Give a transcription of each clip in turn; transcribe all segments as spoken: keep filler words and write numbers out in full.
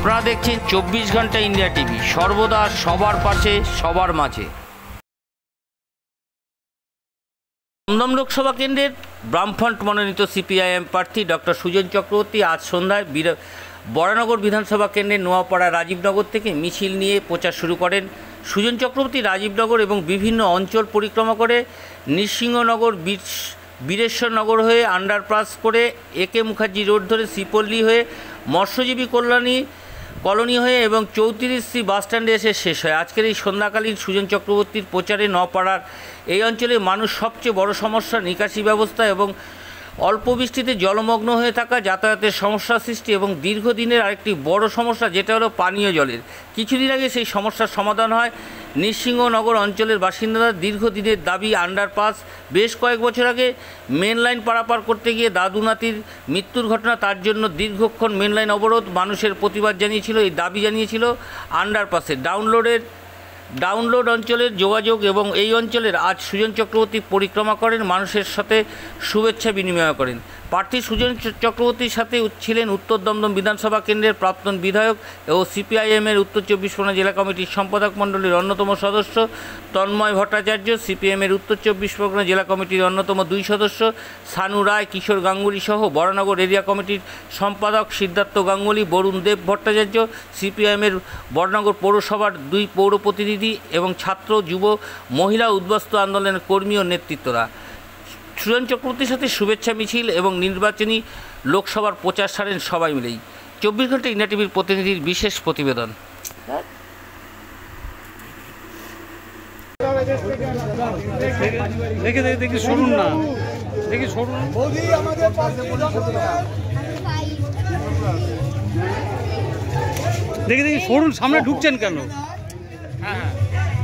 আপনারা দেখছেন চব্বিশ ঘন্টা ইন্ডিয়া টিভি, সর্বদা সবার পাশে সবার মাঝে। দমদম লোকসভা কেন্দ্রের বামফ্রন্ট মনোনীত সিপিআইএম প্রার্থী ডক্টর সুজন চক্রবর্তী আজ সন্ধ্যায় বরানগর বিধানসভা কেন্দ্রের নোয়াপাড়া রাজীবনগর থেকে মিছিল নিয়ে প্রচার শুরু করেন। সুজন চক্রবর্তী রাজীবনগর এবং বিভিন্ন অঞ্চল পরিক্রমা করে নৃসিংহনগর, বীরেশ্বরনগর হয়ে আন্ডারপাস করে একে মুখার্জি রোড ধরে শ্রীপল্লী হয়ে মৎস্যজীবী কল্যাণী কলোনি হয়ে এবং চৌত্রিশ সি বাসস্ট্যান্ডে এসে শেষ হয়। আজকের এই সন্ধ্যাকালীন সুজন চক্রবর্তীর প্রচারে নপাড়ার এই অঞ্চলে মানুষ সবচেয়ে বড় সমস্যা নিকাশি ব্যবস্থা এবং অল্প বৃষ্টিতে জলমগ্ন হয়ে থাকা যাতায়াতের সমস্যা সৃষ্টি এবং দীর্ঘদিনের আরেকটি বড় সমস্যা যেটা হলো পানীয় জলের। কিছুদিন আগে সেই সমস্যার সমাধান হয়। নৃসিংহনগর অঞ্চলের বাসিন্দাদের দীর্ঘদিনের দাবি আন্ডারপাস। বেশ কয়েক বছর আগে মেন লাইন পারাপার করতে গিয়ে দাদু নাতির মৃত্যুর ঘটনা, তার জন্য দীর্ঘক্ষণ মেন লাইন অবরোধ। মানুষের প্রতিবাদ জানিয়েছিল, এই দাবি জানিয়েছিল আন্ডারপাসের ডাউনলোডের ডাউনলোড অঞ্চলের যোগাযোগ এবং এই অঞ্চলের আজ সুজন চক্রবর্তী পরিক্রমা করেন, মানুষের সাথে শুভেচ্ছা বিনিময় করেন। প্রার্থী সুজন চক্রবর্তীর সাথে ছিলেন উত্তর দমদম বিধানসভা কেন্দ্রের প্রাক্তন বিধায়ক ও সিপিআইএমের উত্তর চব্বিশ পরগনা জেলা কমিটির সম্পাদক মণ্ডলীর অন্যতম সদস্য তন্ময় ভট্টাচার্য, সিপিএমের উত্তর চব্বিশ পরগনা জেলা কমিটির অন্যতম দুই সদস্য সানু রায়, কিশোর গাঙ্গুলি সহ বরানগর এরিয়া কমিটির সম্পাদক সিদ্ধার্থ গাঙ্গুলি, বরুণ দেব ভট্টাচার্য, সিপিআইএমের বরানগর পৌরসভার দুই পৌর প্রতিনিধি এবং ছাত্র, যুব, মহিলা উদ্বাস্তু আন্দোলনের কর্মী ও নেতৃত্বরা। সুজন চক্রবর্তীর সাথে শুভেচ্ছা মিছিল এবং নির্বাচনী লোকসভার প্রচার সারেন সবাই মিলেই। চব্বিশ ঘন্টা ইন্ডিয়া টিভির প্রতিনিধির বিশেষ প্রতিবেদন। দেখে দেখে দেখি শুনুন না, দেখি শুনুন। দেখি দেখি সরুন, সামনে ঢুকছেন কেন? হ্যাঁ হ্যাঁ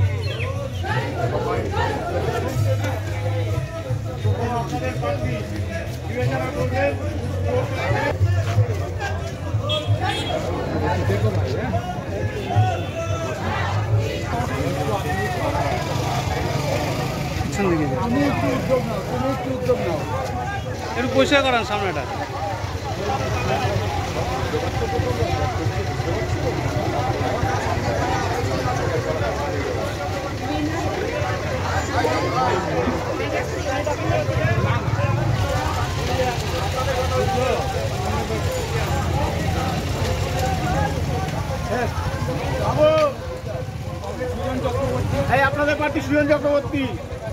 একটু পরিষ্কার করান সামনেটা। আপনাদের প্রার্থী সুজন চক্রবর্তী।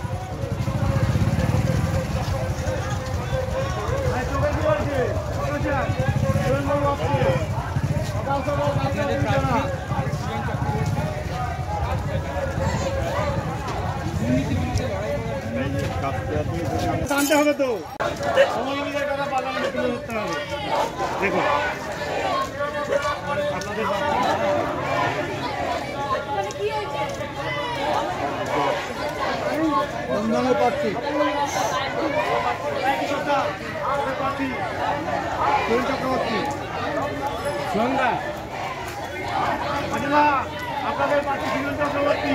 জানতে হবে তো, দেখো বন্ধনের প্রার্থী সুজন চক্রবর্তী, সন্ধ্যা আপনাদের প্রার্থী সুজন চক্রবর্তী।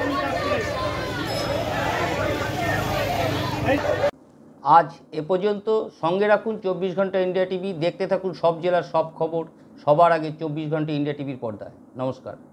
আজ এ পর্যন্ত। সঙ্গে রাখুন চব্বিশ ঘন্টা ইন্ডিয়া টিভি, দেখতে থাকুন সব জেলার সব খবর সবার আগে চব্বিশ ঘন্টা ইন্ডিয়া টিভির পর্দায়। নমস্কার।